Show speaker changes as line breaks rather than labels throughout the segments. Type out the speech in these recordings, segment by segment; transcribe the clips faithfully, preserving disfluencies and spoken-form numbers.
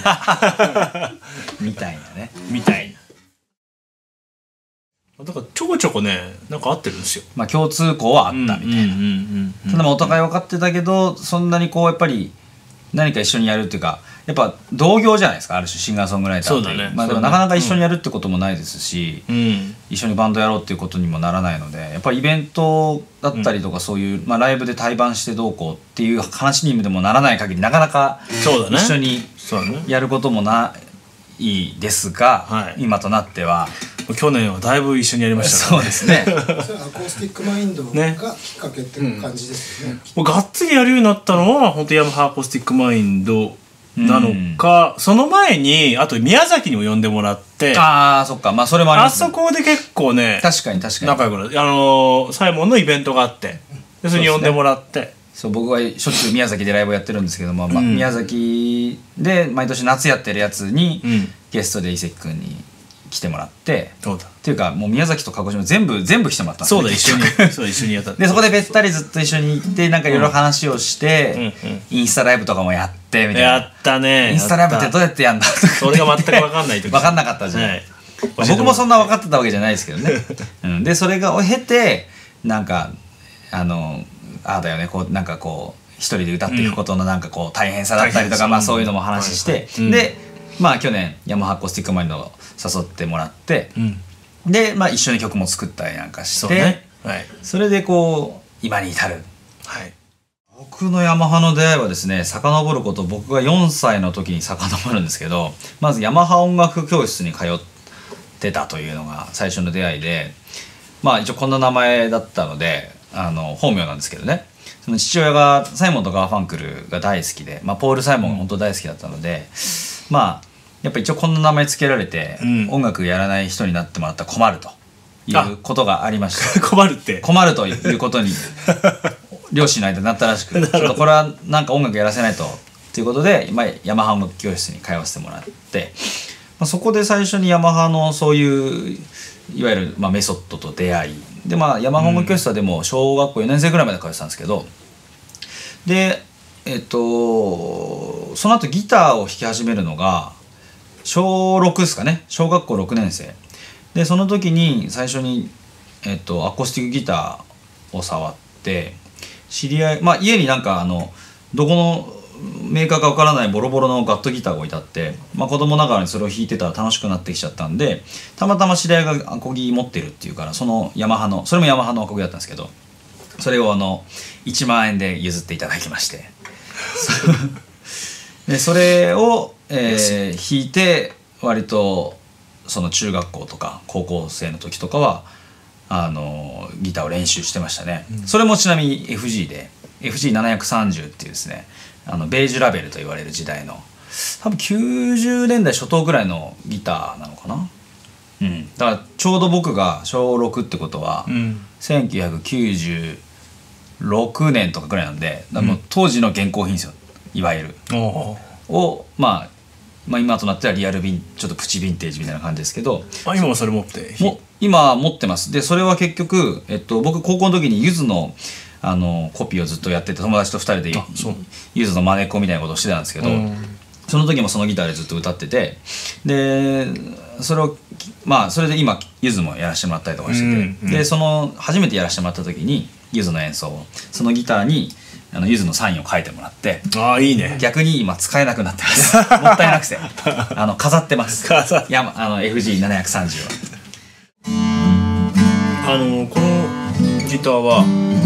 みたいなね。
みたいな。だからちょこちょこねなんか合ってるんですよ。
まあ共通項はあったみたいな。ただまあお互い分かってたけど、そんなにこうやっぱり何か一緒にやるっていうか、やっぱ同業じゃないですか、ある種シンガーソングライターっていう。そうだね。まあでもなかなか一緒にやるってこともないですし、うん、一緒にバンドやろうっていうことにもならないので、やっぱりイベントだったりとかそういう、まあ、ライブで対バンしてどうこうっていう話にでもならない限りなかなか一緒にやることもないですが、はい、今となっては
去年はだいぶ一緒にやりました
からね。そうですね。
アコースティックマインドがきっかけっていう感じですよね。
もうがっつりやるようになったのは本当ヤマハアコースティックマインドなのか、その前にあと宮崎にも呼んでもらって、
ああそっか、まあそれもありますね。
あそこで結構ね、
確かに確かに
仲良くなって、あのー、サイモンのイベントがあってでそれに呼んでもらって、
そう僕はしょっちゅう宮崎でライブやってるんですけども、まあ、宮崎で毎年夏やってるやつに、うん、ゲストで伊関君に来てもらって、そうだっていうかもう宮崎と鹿児島全部全部来てもらったんです
よ。そうだ一緒にそう一緒にやった
でそこでべったりずっと一緒に行ってなんかいろいろ話をして、うんうん、インスタライブとかもやってみたいな。
やったね。
インスタライブってどうやってやんだとか
それが全く分かんない時
分かんなかったじゃん、はい、まあ、僕もそんな分かってたわけじゃないですけどね、うん、でそれがを経てなんかあのああだよねこうなんかこう一人で歌っていくことのなんかこう大変さだったりとか、うん、まあそういうのも話して、はいはい、でまあ去年ヤマハアコースティックマインドを誘ってもらって、うん、でまあ一緒に曲も作ったりなんかして、ね、はい、それでこう今に至る、はい、僕のヤマハの出会いはですね、遡ること僕がよんさいの時に遡るんですけど、まずヤマハ音楽教室に通ってたというのが最初の出会いで、まあ一応こんな名前だったのであの本名なんですけどね、その父親がサイモンとガーファンクルが大好きで、まあ、ポール・サイモンが本当大好きだったので、まあやっぱ一応こんな名前つけられて、うん、音楽やらない人になってもらったら困るということがありました。
困るって
困るということに両親の間になったらしくちょっとこれはなんか音楽やらせないとということで今ヤマハ音楽教室に通わせてもらって、まあ、そこで最初にヤマハのそういういわゆるまあメソッドと出会いで、まあヤマハ音楽教室はでも小学校よねん生ぐらいまで通ってたんですけど、でえっとその後ギターを弾き始めるのがしょうろくですかね、小学校ろくねん生で、その時に最初に、えっと、アコースティックギターを触って知り合い、まあ家になんかあのどこのメーカーかわからないボロボロのガットギターが置いてあって、まあ、子供ながらにそれを弾いてたら楽しくなってきちゃったんで、たまたま知り合いがアコギ持ってるっていうから、そのヤマハのそれもヤマハのアコギだったんですけど、それをあのいちまんえんで譲っていただきましてでそれを、えー、弾いて割とその中学校とか高校生の時とかはあのギターを練習してましたね、うん、それもちなみに エフジー で エフジーななひゃくさんじゅう っていうですね、あのベージュラベルと言われる時代の多分きゅうじゅうねんだい初頭ぐらいのギターなのかな、うん、だからちょうど僕がしょうろくってことは、うん、せんきゅうひゃくきゅうじゅうろくねんとかぐらいなんで、だからもう当時の現行品ですよ、いわゆるを、まあ、まあ今となってはリアルビンちょっとプチヴィンテージみたいな感じですけど、
あ今はそれ持って
も今持ってます。でそれは結局、えっと、僕高校の時にゆずのあのコピーをずっとやってて、友達とふたりでゆずの真似っこみたいなことをしてたんですけど、その時もそのギターでずっと歌ってて、でそれをまあそれで今ゆずもやらせてもらったりとかしてて、うんうん、でその初めてやらせてもらった時にゆずの演奏をそのギターにあのゆずのサインを書いてもらって、
ああいいね、
逆に今使えなくなってますもったいなくてあの飾ってますいやあの エフジーななひゃくさんじゅう は
あのこのギターは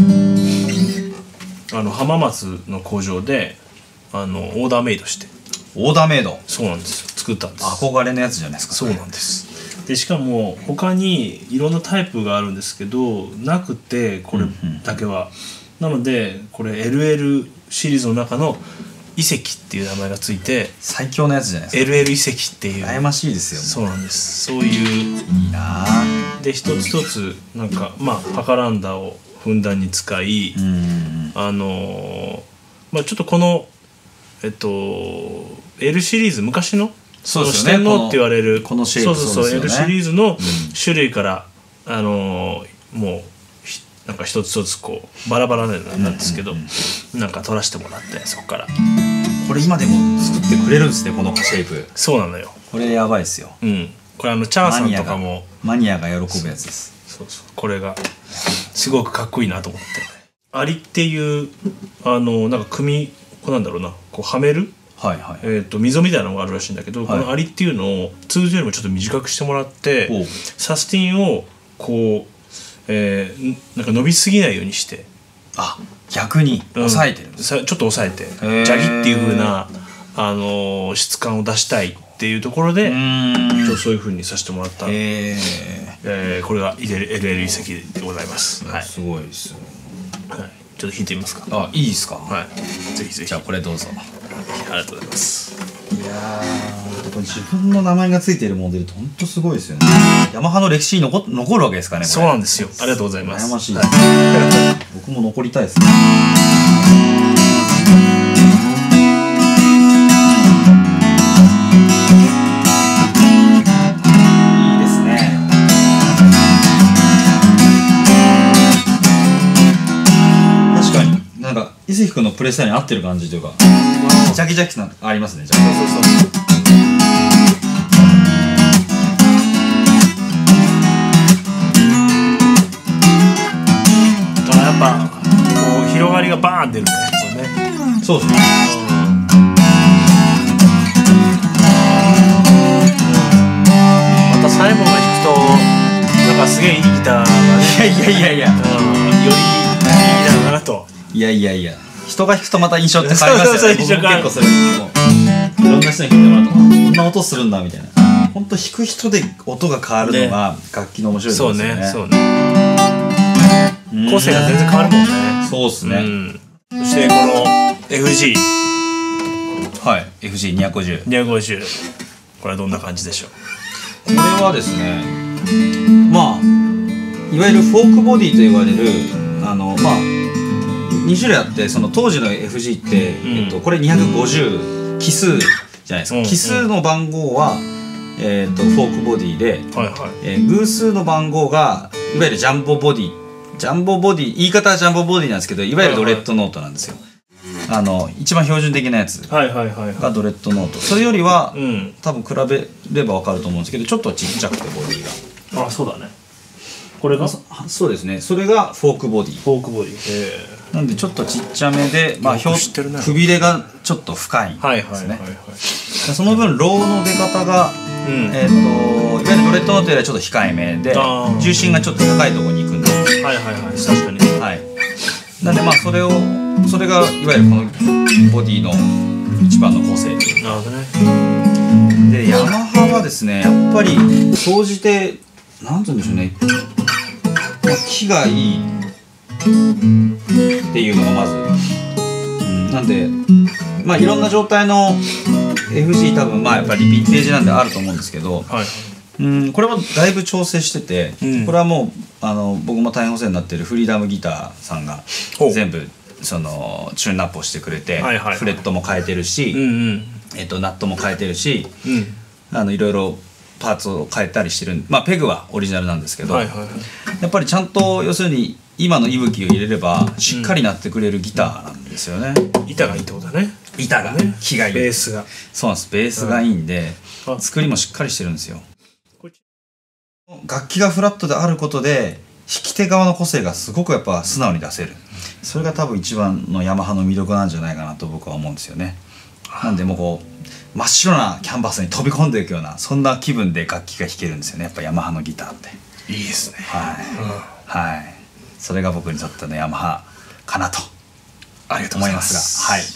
あの浜松の工場であのオーダーメイドして、
オーダーメイド、
そうなんですよ、作ったんです。
憧れのやつじゃないですか。
そうなんです。でしかも他にいろんなタイプがあるんですけどなくて、これだけは、うんうん、なのでこれ エルエル シリーズの中の遺跡っていう名前がついて
最強のやつじゃないですか。
エルエル 遺跡っていう、
羨ましいですよ。
そうなんです。そういう
いいな
で一つ一つなんかまあパカランダをふんだんに使い、あのまあちょっとこのえっと L シリーズ昔の
そうです
よね、四天王って言われる
このシェイプ、
そうそうそう、L シリーズの種類から、うん、あのもうなんか一つ一つこうバラバラなんですけど、うんうんうん、なんか取らせてもらってそこから。
これ今でも作ってくれるんですね、このシェイプ。
そうなのよ。
これやばいですよ。
うん、これあのチャーさんとかも
マニアが喜ぶやつです。
そうそう、これがすごくかっこいいなと思って。アリっていうあのなんか組、こうなんだろうな、こうはめる、
はいはい、
えー、と溝みたいなのがあるらしいんだけど、はい、このアリっていうのを通常よりもちょっと短くしてもらって、サスティンをこう、えー、なんか伸びすぎないようにして、
あ、逆に抑えてる、うん、
ちょっと抑えてジャギっていう風な、あのー、質感を出したいっていうところで、ちょそういう風にさせてもらった、えーえー、これが エルエル 遺跡でございます。はい、す
ごいですよ、
はい、ちょっと弾いてみますか。
あ、いいですか。
はい、ぜひぜひ。
じゃあこれどうぞ。
ありがとうございます。
いやー、これ自分の名前がついているモデルって本当すごいですよね。ヤマハの歴史に 残, 残るわけですかね、これ。
そうなんですよ。ありがとうございます。
悩ましい、はい、僕も残りたいですね。いいですね。確かになんか伊関君のプレイスタイルに合ってる感じというか、ジャキジャキなありますね。じゃあそうそうそう。
やっぱこう広がりがバーン出るね、これね。
そうですね。
またサイモンが弾くとなんかすげえいいギターがね。
いやいやいやいや、うん、
よりいいだなと。
いやいやいや、人が弾くとまた印象って変わりますよね。僕も結構それもういろんな人に弾いてもらうと、こんな音するんだみたいな。本当弾く人で音が変わるのが楽器の面白いところですよね。
そうね、そうね。個性が全然変わるもんね。
そうですね、うん、
そしてこの エフジー、
はい、 エフジーにひゃくごじゅう
にひゃくごじゅう、これはどんな感じでしょう。
これはですね、まあいわゆるフォークボディと言われる、あのまあに種類あって、その当時の エフジー って、うん、えっと、これにひゃくごじゅう奇数じゃないですか、うん、奇数の番号は、えー、とフォークボディで、はいはい、えー、偶数の番号がいわゆるジャンボボディ、ジャンボボディ、言い方はジャンボボディなんですけど、いわゆるドレッドノートなんですよ。あの一番標準的なやつがドレッドノート。それよりは、うん、多分比べれば分かると思うんですけど、ちょっとちっちゃくてボディ
が。あ、そうだね。これがそ
そうですね。それがフォークボディ。
フォークボディ。へー。
なんでちょっとちっちゃめで、まあくびれがちょっと深いんですね。その分ローの出方が、うん、えっ、ー、といわゆるドレッドノートよりはちょっと控えめで、重心がちょっと高いところに行くんです。
はいはいはい。確かに。
はい。なんでまあそれをそれがいわゆるこのボディの一番の個性。なるほどね。でヤマハはですね、やっぱり総じてなんて言うんでしょうね、まあ、木がいいっていうのがまず、うん、なんでまあいろんな状態の エフジー 多分まあやっぱりヴィンテージなんであると思うんですけど、はい、うん、これもだいぶ調整してて、うん、これはもうあの僕も大変お世話になってるフリーダムギターさんが全部そのチューンナップをしてくれて、はいはいはい、フレットも変えてるし、うんうん、えっと、ナットも変えてるし、うん、あのいろいろパーツを変えたりしてるんで、まあペグはオリジナルなんですけど、はいはいはい、やっぱりちゃんと要するに今の息吹を入れればしっかり鳴ってくれるギターなんですよね。
うん、板がいいってことだね。
板がね、木がいい。
ベースが。
そうなんです。ベースがいいんで、うん、作りもしっかりしてるんですよ。楽器がフラットであることで弾き手側の個性がすごくやっぱ素直に出せる。それが多分一番のヤマハの魅力なんじゃないかなと僕は思うんですよね。なんでもうこう真っ白なキャンバスに飛び込んでいくようなそんな気分で楽器が弾けるんですよね。やっぱヤマハのギターって
いいですね。
はい、うん、はい。それが僕にとってのヤマハかなと思いますが、はい。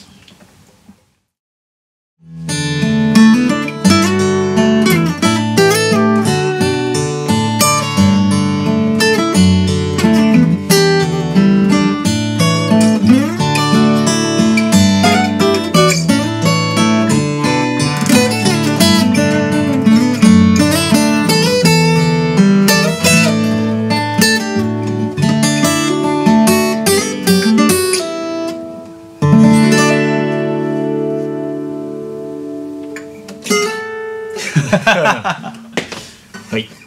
はい。